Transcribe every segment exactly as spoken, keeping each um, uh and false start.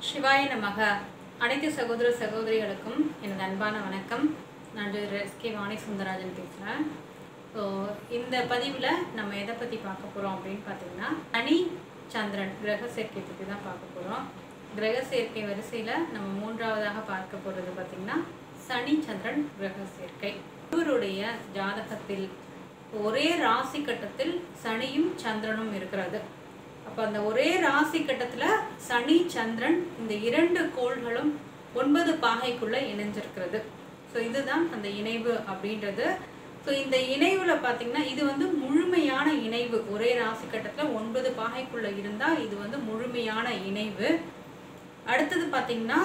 சிவாய நமக. அனைத்து சகோதர சகோதரிகளுக்கும் எனது அன்பான வணக்கம். நான் எஸ் கே வாணி சுந்தரராஜன் பேசுகிறேன். ஸோ இந்த பதிவில் நம்ம எதை பற்றி பார்க்க போகிறோம் அப்படின்னு பார்த்தீங்கன்னா, சனி சந்திரன் கிரக சேர்க்கை பற்றி தான் பார்க்க போகிறோம். கிரக சேர்க்கை வரிசையில் நம்ம மூன்றாவதாக பார்க்க போகிறது பார்த்திங்கன்னா சனி சந்திரன் கிரக சேர்க்கை. ஒருவருடைய ஜாதகத்தில் ஒரே ராசி கட்டத்தில் சனியும் சந்திரனும் இருக்கிறது. அப்போ அந்த ஒரே ராசி கட்டத்தில் சனி சந்திரன் இந்த இரண்டு கோள்களும் ஒன்பது பாகைக்குள்ளே இணைஞ்சிருக்கிறது. ஸோ இதுதான் அந்த இணைவு அப்படின்றது. ஸோ இந்த இணைவில் பார்த்திங்கன்னா இது வந்து முழுமையான இணைவு. ஒரே ராசி கட்டத்தில் ஒன்பது பாகைக்குள்ளே இருந்தால் இது வந்து முழுமையான இணைவு. அடுத்தது பார்த்திங்கன்னா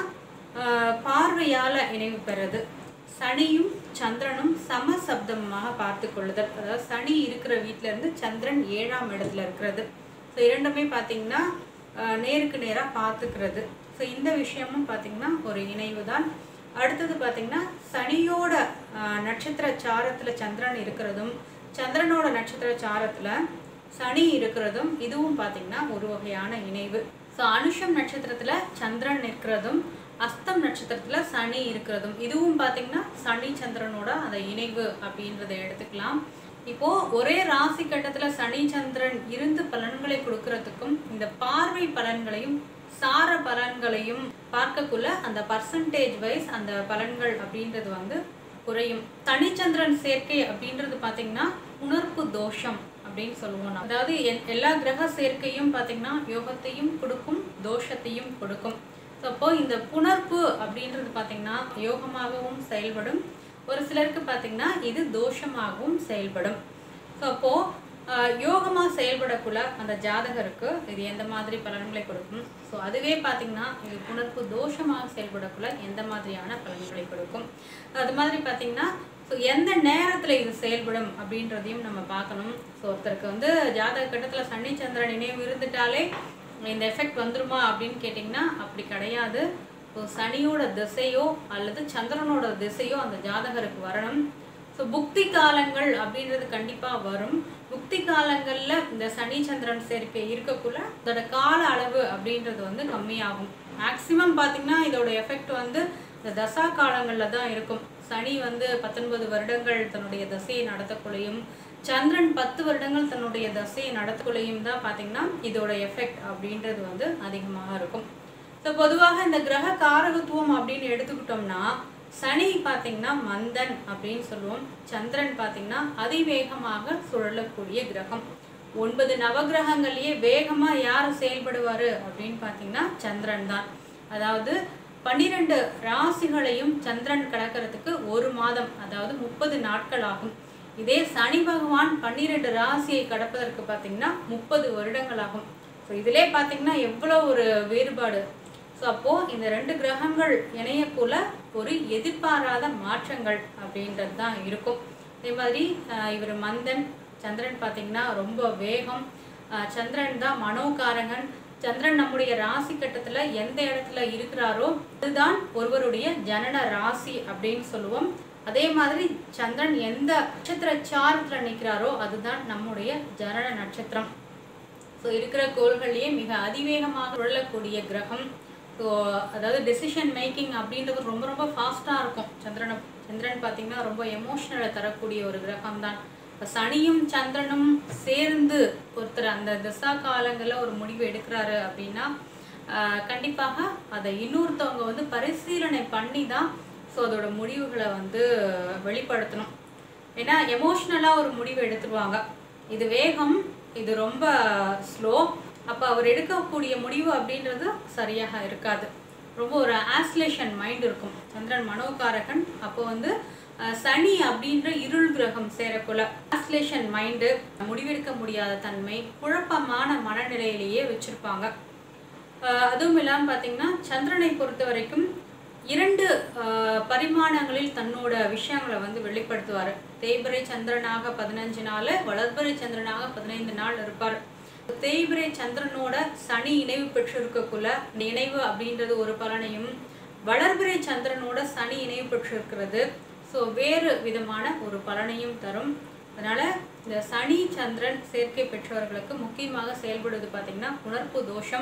பார்வையால் இணைவு பெறுறது. சனியும் சந்திரனும் சம சப்தமாக பார்த்து கொள்ளுதல். அதாவது சனி இருக்கிற வீட்டிலேருந்து சந்திரன் ஏழாம் இடத்துல இருக்கிறது. ஸோ இரண்டுமே பார்த்திங்கன்னா நேருக்கு நேராக பார்த்துக்கிறது. ஸோ இந்த விஷயமும் பார்த்திங்கன்னா ஒரு இணைவு தான். அடுத்தது பார்த்திங்கன்னா சனியோட நட்சத்திர சாரத்தில் சந்திரன் இருக்கிறதும் சந்திரனோட நட்சத்திர சாரத்தில் சனி இருக்கிறதும் இதுவும் பார்த்திங்கன்னா ஒரு வகையான இணைவு. ஸோ அனுஷம் நட்சத்திரத்தில் சந்திரன் இருக்கிறதும் அஸ்தம் நட்சத்திரத்தில் சனி இருக்கிறதும் இதுவும் பார்த்திங்கன்னா சனி சந்திரனோட அந்த இணைவு அப்படின்றத எடுத்துக்கலாம். இப்போது ஒரே ராசி கட்டத்தில் சனி சந்திரன் இருந்து பலன்களை கொடுக்கறதுக்கும் இந்த பார்வை பலன்களையும் சார பலன்களையும் பார்க்கக்குள்ள அந்த பர்சன்டேஜ் வைஸ் அந்த பலன்கள் அப்படின்றது வந்து குறையும். சனிச்சந்திரன் சேர்க்கை அப்படின்றது பார்த்திங்கன்னா உணர்ப்பு தோஷம் அப்படின்னு சொல்லுவோம். அதாவது எல்லா கிரக சேர்க்கையும் பார்த்திங்கன்னா யோகத்தையும் கொடுக்கும், தோஷத்தையும் கொடுக்கும். ஸோ அப்போது இந்த புணர்ப்பு அப்படின்றது பார்த்திங்கன்னா யோகமாகவும் செயல்படும், ஒரு சிலருக்கு பார்த்திங்கன்னா இது தோஷமாகவும் செயல்படும். ஸோ அப்போது யோகமாக செயல்படக்குள்ள அந்த ஜாதகருக்கு இது எந்த மாதிரி பலன்களை கொடுக்கும், ஸோ அதுவே பார்த்திங்கன்னா இது புணர்ப்பு தோஷமாக செயல்படக்குள்ள எந்த மாதிரியான பலன்களை கொடுக்கும். அது மாதிரி பார்த்திங்கன்னா ஸோ எந்த நேரத்தில் இது செயல்படும் அப்படின்றதையும் நம்ம பார்க்கணும். ஸோ ஒருத்தருக்கு வந்து ஜாதக கட்டத்தில் சனி சந்திரன் நினைவு இருந்துட்டாலே இந்த எஃபெக்ட் வந்துருமா அப்படின்னு கேட்டிங்கன்னா அப்படி கிடையாது. ஸோ சனியோட திசையோ அல்லது சந்திரனோட திசையோ அந்த ஜாதகருக்கு வரணும். ஸோ புக்தி காலங்கள் அப்படின்றது கண்டிப்பாக வரும். புக்தி காலங்களில் இந்த சனி சந்திரன் சேர்க்கை இருக்கக்குள்ள இதோட கால அளவு அப்படின்றது வந்து கம்மியாகும். மேக்சிமம் பார்த்திங்கன்னா இதோட எஃபெக்ட் வந்து இந்த தசா காலங்களில் தான் இருக்கும். சனி வந்து பத்தொன்பது வருடங்கள் தன்னுடைய தசையை நடத்தக்குள்ளையும் சந்திரன் பத்து வருடங்கள் தன்னுடைய தசையை நடத்தக்குள்ளையும் தான் பார்த்திங்கன்னா இதோட எஃபெக்ட் அப்படின்றது வந்து அதிகமாக இருக்கும். ஸோ பொதுவாக இந்த கிரக காரகத்துவம் அப்படின்னு எடுத்துக்கிட்டோம்னா சனி பார்த்திங்கன்னா மந்தன் அப்படின்னு சொல்லுவோம். சந்திரன் பார்த்திங்கன்னா அதிவேகமாக சுழலக்கூடிய கிரகம். ஒன்பது நவகிரகங்கள்லேயே வேகமாக யார் செயல்படுவார் அப்படின்னு பார்த்திங்கன்னா சந்திரன் தான். அதாவது பன்னிரெண்டு ராசிகளையும் சந்திரன் கடக்கிறதுக்கு ஒரு மாதம், அதாவது முப்பது நாட்கள் ஆகும். இதே சனி பகவான் பன்னிரெண்டு ராசியை கடப்பதற்கு பார்த்திங்கன்னா முப்பது வருடங்கள் ஆகும். ஸோ இதிலே பார்த்திங்கன்னா எவ்வளோ ஒரு வேறுபாடு. ஸோ அப்போது இந்த ரெண்டு கிரகங்கள் இணையக்குள்ள ஒரு எதிர்பாராத மாற்றங்கள் அப்படின்றது தான் இருக்கும். அதே மாதிரி இவர் மந்தன், சந்திரன் பார்த்திங்கன்னா ரொம்ப வேகம். சந்திரன் தான் மனோகாரகன். சந்திரன் நம்முடைய ராசி கட்டத்தில் எந்த இடத்துல இருக்கிறாரோ அதுதான் ஒருவருடைய ஜனன ராசி அப்படின்னு சொல்லுவோம். அதே மாதிரி சந்திரன் எந்த நட்சத்திர சாரத்தில் நிற்கிறாரோ அதுதான் நம்முடைய ஜனன நட்சத்திரம். ஸோ இருக்கிற கோள்கள்லேயே மிக அதிவேகமாக சுழலக்கூடிய கிரகம். ஸோ அதாவது டெசிஷன் மேக்கிங் அப்படின்றது ரொம்ப ரொம்ப ஃபாஸ்ட்டாக இருக்கும். சந்திரனை சந்திரன் பார்த்திங்கன்னா ரொம்ப எமோஷ்னலை தரக்கூடிய ஒரு கிரகம் தான். இப்போ சனியும் சந்திரனும் சேர்ந்து ஒருத்தர் அந்த திசா காலங்களில் ஒரு முடிவு எடுக்கிறாரு அப்படின்னா கண்டிப்பாக அதை இன்னொருத்தவங்க வந்து பரிசீலனை பண்ணி தான் ஸோ அதோட முடிவுகளை வந்து வெளிப்படுத்தணும். ஏன்னா எமோஷ்னலாக ஒரு முடிவு எடுத்துருவாங்க. இது வேகம், இது ரொம்ப ஸ்லோ. அப்போ அவர் எடுக்கக்கூடிய முடிவு அப்படின்றது சரியாக இருக்காது. ரொம்ப ஒரு ஆஸ்லேஷன் மைண்ட் இருக்கும். சந்திரன் மனோகாரகன். அப்போ வந்து சனி அப்படின்ற இருள் கிரகம் சேரக்குள்ள ஆஸ்லேஷன் மைண்டு, முடிவெடுக்க முடியாத தன்மை, குழப்பமான மனநிலையிலேயே வச்சுருப்பாங்க. அதுவும் இல்லாமல் பார்த்திங்கன்னா சந்திரனை பொறுத்த வரைக்கும் இரண்டு பரிமாணங்களில் தன்னோட விஷயங்களை வந்து வெளிப்படுத்துவார். தேய்பிரை சந்திரனாக பதினஞ்சு நாள், வளர்பிறை சந்திரனாக பதினைந்து நாள் இருப்பார். தேய்பிரை சந்திரனோட சனி இணைவு பெற்றிருக்கக்குள்ள இந்த இணைவு அப்படின்றது ஒரு பலனையும், வளர்பிறை சந்திரனோட சனி இணைவு பெற்றிருக்கிறது ஸோ வேறு விதமான ஒரு பலனையும் தரும். அதனால் இந்த சனி சந்திரன் சேர்க்கை பெற்றவர்களுக்கு முக்கியமாக செயல்படுவது பார்த்திங்கன்னா உணர்ப்பு தோஷம்.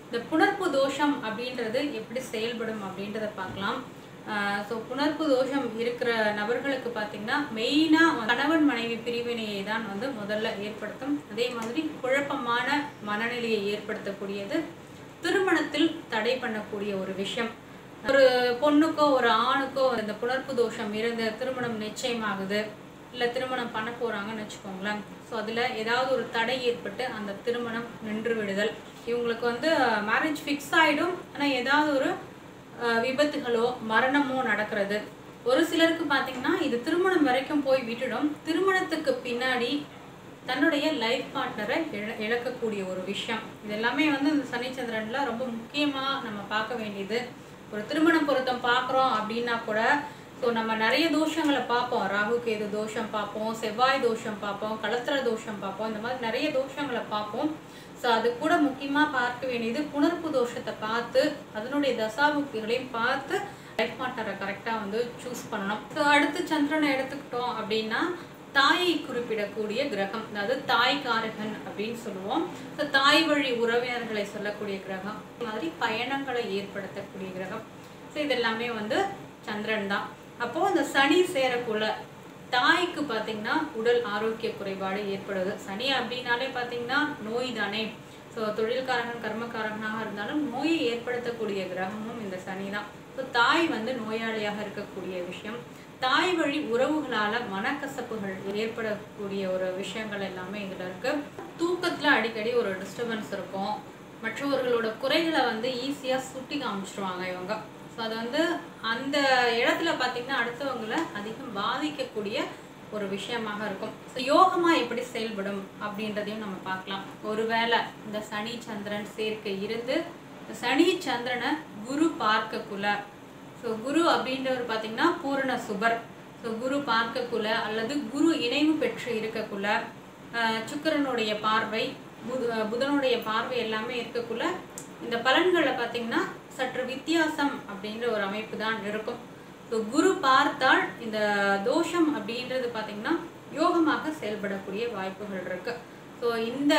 இந்த புணர்ப்பு தோஷம் அப்படின்றது எப்படி செயல்படும் அப்படின்றத பார்க்கலாம். ஸோ புணர்ப்பு தோஷம் இருக்கிற நபர்களுக்கு பார்த்தீங்கன்னா மெயினாக கணவன் மனைவி பிரிவினையை தான் வந்து முதல்ல ஏற்படுத்தும். அதே மாதிரி குழப்பமான மனநிலையை ஏற்படுத்தக்கூடியது, திருமணத்தில் தடை பண்ணக்கூடிய ஒரு விஷயம். ஒரு பொண்ணுக்கோ ஒரு ஆணுக்கோ இந்த புணர்ப்பு தோஷம் இருந்து திருமணம் நிச்சயமாகுது, இல்லை திருமணம் பண்ண போகிறாங்கன்னு வச்சுக்கோங்களேன். ஸோ அதில் ஏதாவது ஒரு தடை ஏற்பட்டு அந்த திருமணம் நின்று விடுதல். இவங்களுக்கு வந்து மேரேஜ் ஃபிக்ஸ் ஆகிடும், ஆனால் ஏதாவது ஒரு விபத்துகளோ மரணமோ நடக்கிறது. ஒரு சிலருக்கு பார்த்தீங்கன்னா இது திருமணம் வரைக்கும் போய் விட்டுடும். திருமணத்துக்கு பின்னாடி தன்னுடைய லைஃப் பார்ட்னரை இழ இழக்கக்கூடிய ஒரு விஷயம். இது எல்லாமே வந்து இந்த சனிச்சந்திரனில் ரொம்ப முக்கியமாக நம்ம பார்க்க வேண்டியது. ஒரு திருமண பொருத்தம் பார்க்குறோம் அப்படின்னா கூட ஸோ நம்ம நிறைய தோஷங்களை பார்ப்போம். ராகு கேது தோஷம் பார்ப்போம், செவ்வாய் தோஷம் பார்ப்போம், கலத்திர தோஷம் பார்ப்போம், இந்த மாதிரி நிறைய தோஷங்களை பார்ப்போம். ஸோ அது கூட முக்கியமாக பார்க்க வேண்டியது புணர்ப்பு தோஷத்தை பார்த்து அதனுடைய தசாபுக்திகளையும் பார்த்து லைஃப் பார்ட்னரை கரெக்டாக வந்து சூஸ் பண்ணணும். ஸோ அடுத்து சந்திரனை எடுத்துக்கிட்டோம் அப்படின்னா தாயை குறிப்பிடக்கூடிய கிரகம், அதாவது தாய் காரகன் அப்படின்னு சொல்லுவோம். ஸோ தாய் வழி உறவினர்களை சொல்லக்கூடிய கிரகம், மாதிரி பயணங்களை ஏற்படுத்தக்கூடிய கிரகம். ஸோ இதெல்லாமே வந்து சந்திரன் தான். அப்போது இந்த சனி சேரக்குள்ள தாய்க்கு பார்த்தீங்கன்னா உடல் ஆரோக்கிய குறைபாடு ஏற்படுது. சனி அப்படின்னாலே பார்த்தீங்கன்னா நோய் தானே. ஸோ தொழில்காரகன் கர்மக்காரகனாக இருந்தாலும் நோயை ஏற்படுத்தக்கூடிய கிரகமும் இந்த சனி தான். ஸோ தாய் வந்து நோயாளியாக இருக்கக்கூடிய விஷயம். தாய் வழி உறவுகளால் மனக்கசப்புகள் ஏற்படக்கூடிய ஒரு விஷயங்கள் எல்லாமே இதில் இருக்குது. தூக்கத்தில் அடிக்கடி ஒரு டிஸ்டர்பன்ஸ் இருக்கும். மற்றவர்களோட குறைகளை வந்து ஈஸியாக சுட்டி காமிச்சிருவாங்க இவங்க. ஸோ அது வந்து அந்த இடத்துல பார்த்திங்கன்னா அடுத்தவங்களை அதிகம் பாதிக்கக்கூடிய ஒரு விஷயமாக இருக்கும். ஸோ யோகமாக எப்படி செயல்படும் அப்படின்றதையும் நம்ம பார்க்கலாம். ஒருவேளை இந்த சனி சந்திரன் சேர்க்கை இருந்து சனி சந்திரனை குரு பார்க்கக்குள்ள, ஸோ குரு அப்படின்றவர் பார்த்திங்கன்னா பூரண சுபர். ஸோ குரு பார்க்கக்குள்ள அல்லது குரு இணைவு பெற்று இருக்கக்குள்ள, சுக்கிரனுடைய பார்வை, புத புதனுடைய பார்வை எல்லாமே இருக்கக்குள்ள இந்த பலன்களில் பார்த்திங்கன்னா சற்று வித்தியாசம் அப்படின்ற ஒரு அமைப்பு தான் இருக்கும். ஸோ குரு பார்த்தால் இந்த தோஷம் அப்படின்றது பார்த்திங்கன்னா யோகமாக செயல்படக்கூடிய வாய்ப்புகள் இருக்குது. ஸோ இந்த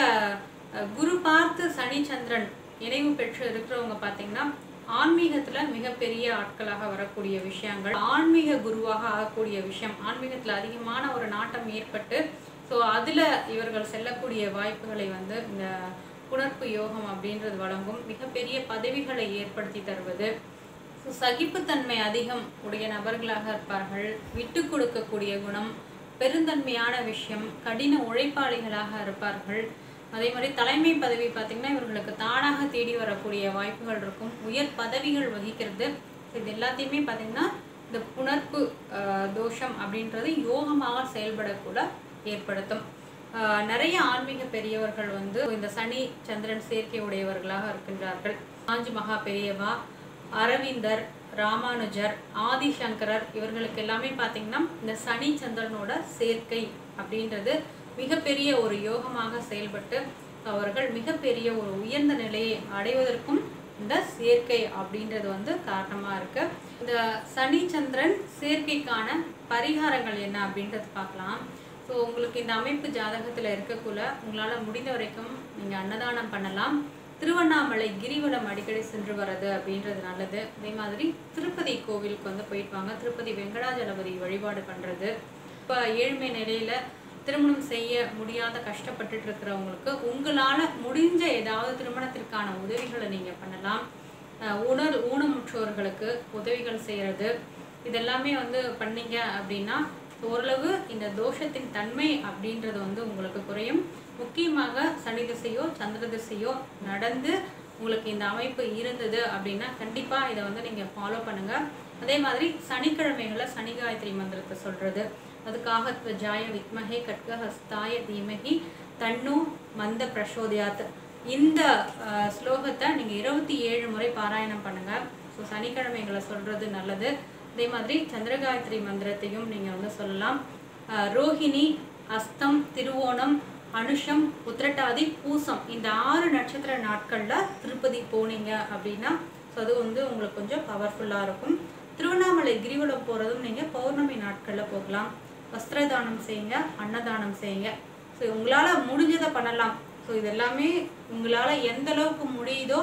குரு பார்த்து சனி சந்திரன் இணைவு பெற்று இருக்கிறவங்க பார்த்திங்கன்னா ஆன்மீகத்தில் மிகப்பெரிய ஆட்களாக வரக்கூடிய விஷயங்கள், ஆன்மீக குருவாக ஆகக்கூடிய விஷயம், ஆன்மீகத்தில் அதிகமான ஒரு நாட்டம் ஏற்பட்டு ஸோ அதில் இவர்கள் செல்லக்கூடிய வாய்ப்புகளை வந்து இந்த புணர்ப்பு யோகம் அப்படின்றது வழங்கும். மிகப்பெரிய பதவிகளை ஏற்படுத்தி தருவது. ஸோ சகிப்புத்தன்மை அதிகம் உடைய நபர்களாக இருப்பார்கள். விட்டு கொடுக்கக்கூடிய குணம், பெருந்தன்மையான விஷயம், கடின உழைப்பாளிகளாக இருப்பார்கள். அதே மாதிரி தலைமை பதவி பார்த்திங்கன்னா இவர்களுக்கு தானாக தேடி வரக்கூடிய வாய்ப்புகள் இருக்கும். உயர் பதவிகள் வகிக்கிறது. இது எல்லாத்தையுமே பார்த்திங்கன்னா இந்த புணர்ப்பு தோஷம் அப்படின்றது யோகமாக செயல்படக்கூட ஏற்படுத்தும். நிறைய ஆன்மீக பெரியவர்கள் வந்து இந்த சனி சந்திரன் சேர்க்கை உடையவர்களாக இருக்கின்றார்கள். காஞ்சி மகா பெரியவா, அரவிந்தர், ராமானுஜர், ஆதிசங்கரர் இவர்களுக்கு எல்லாமே பார்த்திங்கன்னா இந்த சனி சந்திரனோட சேர்க்கை அப்படின்றது மிகப்பெரிய ஒரு யோகமாக செயல்பட்டு அவர்கள் மிகப்பெரிய ஒரு உயர்ந்த நிலையை அடைவதற்கும் இந்த சேர்க்கை அப்படின்றது வந்து காரணமாக இருக்கு. இந்த சனி சந்திரன் சேர்க்கைக்கான பரிகாரங்கள் என்ன அப்படின்றது பார்க்கலாம். ஸோ உங்களுக்கு இந்த அமைப்பு ஜாதகத்தில் இருக்கக்குள்ள உங்களால் முடிந்த வரைக்கும் நீங்கள் அன்னதானம் பண்ணலாம். திருவண்ணாமலை கிரிவலம் அடிக்கடி சென்று வர்றது அப்படின்றது நல்லது. அதே மாதிரி திருப்பதி கோவிலுக்கு வந்து போயிட்டு வாங்க. திருப்பதி வெங்கடாஜலபதி வழிபாடு பண்ணுறது. இப்போ ஏழ்மை நிலையில் திருமணம் செய்ய முடியாத கஷ்டப்பட்டுட்டு இருக்கிறவங்களுக்கு உங்களால் முடிஞ்ச ஏதாவது திருமணத்திற்கான உதவிகளை நீங்கள் பண்ணலாம். உணர் ஊனமுற்றோர்களுக்கு உதவிகள் செய்கிறது இதெல்லாமே வந்து பண்ணீங்க அப்படின்னா ஓரளவு இந்த தோஷத்தின் தன்மை அப்படின்றது வந்து உங்களுக்கு குறையும். முக்கியமாக சனி திசையோ சந்திர திசையோ நடந்து உங்களுக்கு இந்த அமைப்பு இருந்தது அப்படின்னா கண்டிப்பாக இதை வந்து நீங்கள் ஃபாலோ பண்ணுங்கள். அதே மாதிரி சனிக்கிழமைகளை சனி காயத்ரி மந்திரத்தை சொல்கிறது, அதுக்காக ஜாய வித்மஹே கட்கஹஸ்தாய தீமஹி தன்னு மந்த பிரசோதயாத், இந்த ஸ்லோகத்தை நீங்கள் இருபத்தி ஏழு முறை பாராயணம் பண்ணுங்கள். ஸோ சனிக்கிழமைகளை சொல்கிறது நல்லது. அதே மாதிரி சந்திரகாயத்ரி மந்திரத்தையும் நீங்கள் வந்து சொல்லலாம். ரோஹிணி, அஸ்தம், திருவோணம், அனுஷம், உத்திரட்டாதி, பூசம் இந்த ஆறு நட்சத்திர நாட்களில் திருப்பதி போனீங்க அப்படின்னா ஸோ அது வந்து உங்களுக்கு கொஞ்சம் பவர்ஃபுல்லாக இருக்கும். திருவண்ணாமலை கிரிவலம் போகிறதும் நீங்கள் பௌர்ணமி நாட்களில் போகலாம். வஸ்திரதானம் செய்யுங்க, அன்னதானம் செய்யுங்க. ஸோ உங்களால் முடிஞ்சதை பண்ணலாம். ஸோ இதெல்லாமே உங்களால் எந்த அளவுக்கு முடியுதோ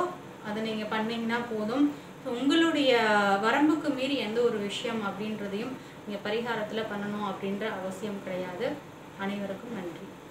அதை நீங்கள் பண்ணிங்கன்னா போதும். ஸோ உங்களுடைய வரம்புக்கு மீறி எந்த ஒரு விஷயம் அப்படின்றதையும் நீங்கள் பரிகாரத்தில் பண்ணணும் அப்படின்ற அவசியம் கிடையாது. அனைவருக்கும் நன்றி.